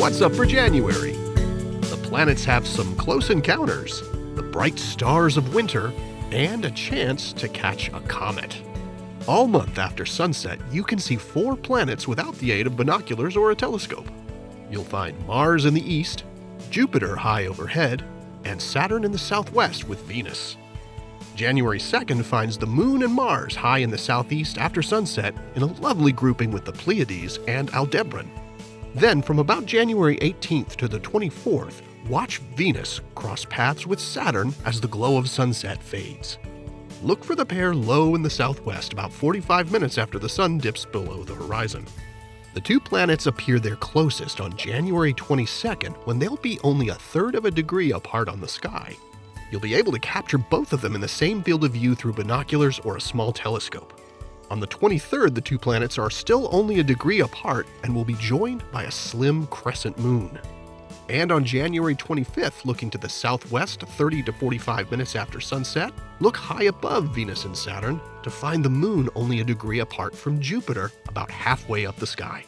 what's up for January? The planets have some close encounters, the bright stars of winter, and a chance to catch a comet. All month after sunset, you can see 4 planets without the aid of binoculars or a telescope. You'll find Mars in the east, Jupiter high overhead, and Saturn in the southwest with Venus. January 2nd finds the Moon and Mars high in the southeast after sunset in a lovely grouping with the Pleiades and Aldebaran. Then from about January 18th to the 24th, watch Venus cross paths with Saturn as the glow of sunset fades. Look for the pair low in the southwest about 45 minutes after the sun dips below the horizon. The 2 planets appear their closest on January 22nd when they'll be only 1/3 of a degree apart on the sky. You'll be able to capture both of them in the same field of view through binoculars or a small telescope. On the 23rd, the 2 planets are still only a degree apart and will be joined by a slim crescent moon. And on January 25th, looking to the southwest 30 to 45 minutes after sunset, look high above Venus and Saturn to find the moon only a degree apart from Jupiter, about halfway up the sky.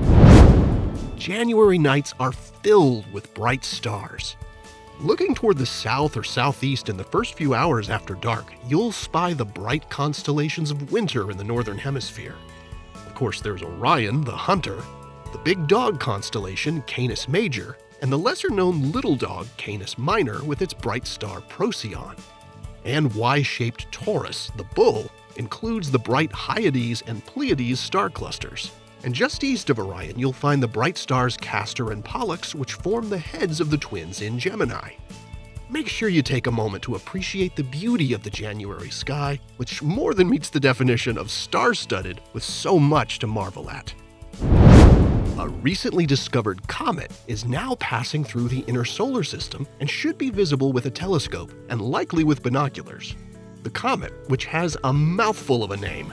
January nights are filled with bright stars. Looking toward the south or southeast in the first few hours after dark, you'll spy the bright constellations of winter in the Northern Hemisphere. Of course, there's Orion, the hunter, the big dog constellation, Canis Major, and the lesser-known little dog, Canis Minor, with its bright star Procyon. And Y-shaped Taurus, the bull, includes the bright Hyades and Pleiades star clusters. And just east of Orion, you'll find the bright stars Castor and Pollux, which form the heads of the twins in Gemini. Make sure you take a moment to appreciate the beauty of the January sky, which more than meets the definition of star-studded with so much to marvel at. A recently discovered comet is now passing through the inner solar system and should be visible with a telescope and likely with binoculars. The comet, which has a mouthful of a name,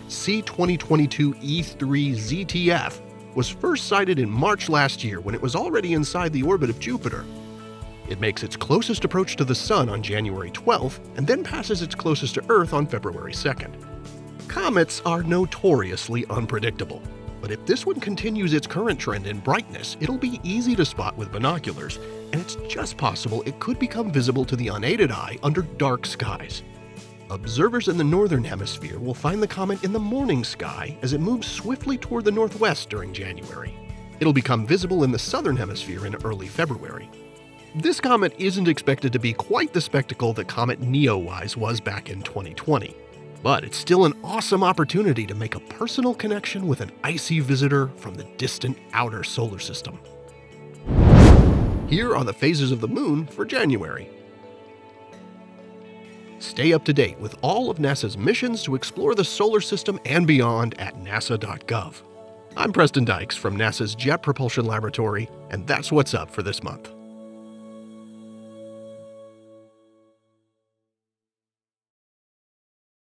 C2022E3ZTF, was first sighted in March last year when it was already inside the orbit of Jupiter. It makes its closest approach to the Sun on January 12th and then passes its closest to Earth on February 2nd. Comets are notoriously unpredictable, but if this one continues its current trend in brightness, it'll be easy to spot with binoculars, and it's just possible it could become visible to the unaided eye under dark skies. Observers in the Northern Hemisphere will find the comet in the morning sky as it moves swiftly toward the northwest during January. It'll become visible in the Southern Hemisphere in early February. This comet isn't expected to be quite the spectacle that Comet Neowise was back in 2020, but it's still an awesome opportunity to make a personal connection with an icy visitor from the distant outer solar system. Here are the phases of the moon for January. Stay up to date with all of NASA's missions to explore the solar system and beyond at nasa.gov. I'm Preston Dykes from NASA's Jet Propulsion Laboratory, and that's what's up for this month.